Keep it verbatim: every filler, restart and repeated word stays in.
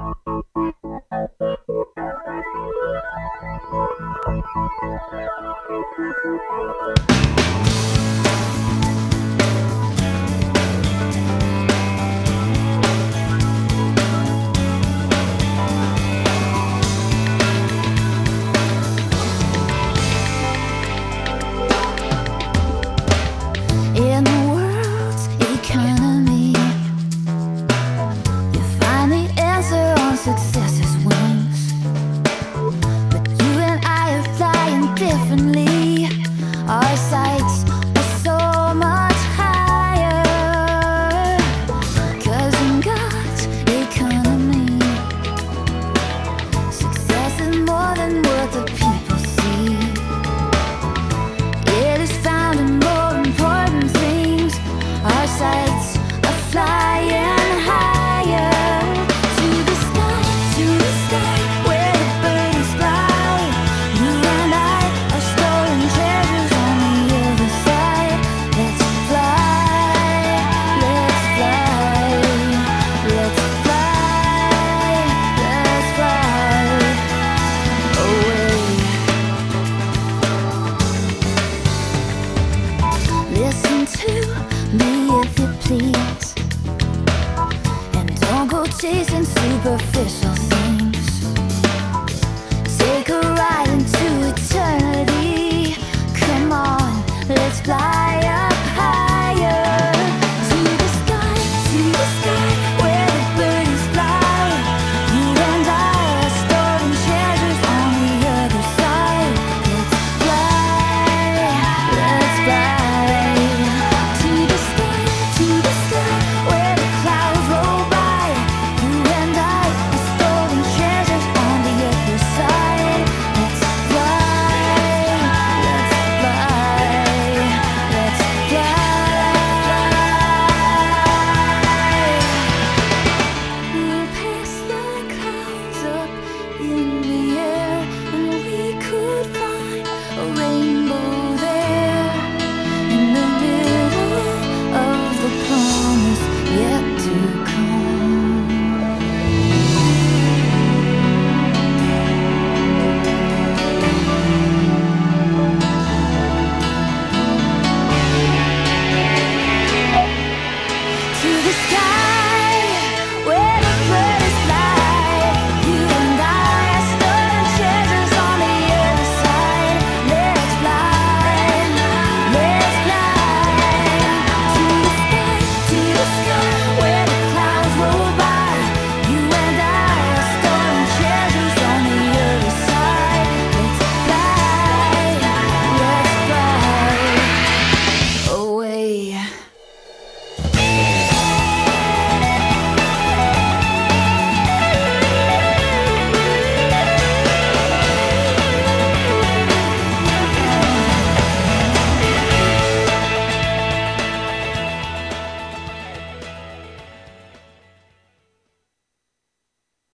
In the world's economy, you find the answer on success's wings. But you and I are flying differently. Our sights are so much higher. 'Cause in God's economy, success is more than what the people see. It is found in more important things. Our sights are flying higher. To the sky, to the sky, where the birds fly. You and I are storing treasures on the other side. Let's fly, let's fly, let's fly, let's fly away. Listen to me if you please, and don't go chasing superficial things.